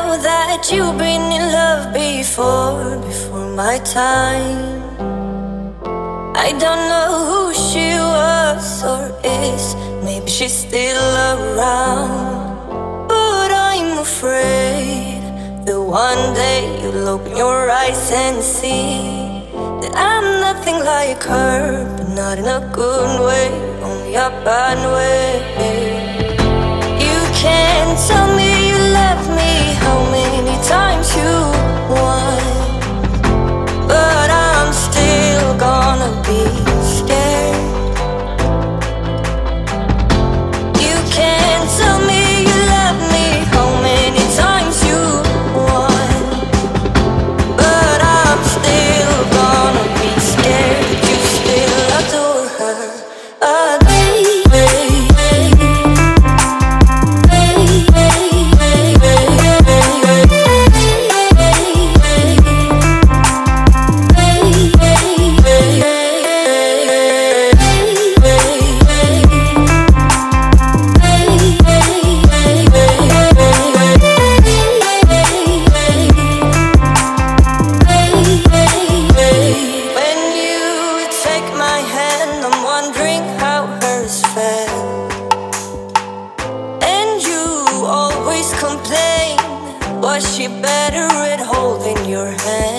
know that you've been in love before my time. I don't know who she was or is, maybe she's still around. But I'm afraid that one day you'll open your eyes and see that I'm nothing like her, but not in a good way, only a bad way. You can't tell me you love me how many times you want, but I'm still gonna be scared. You can't tell me you love me how many times you want, but I'm still gonna be scared that you still adore her. Was she better at holding your hand?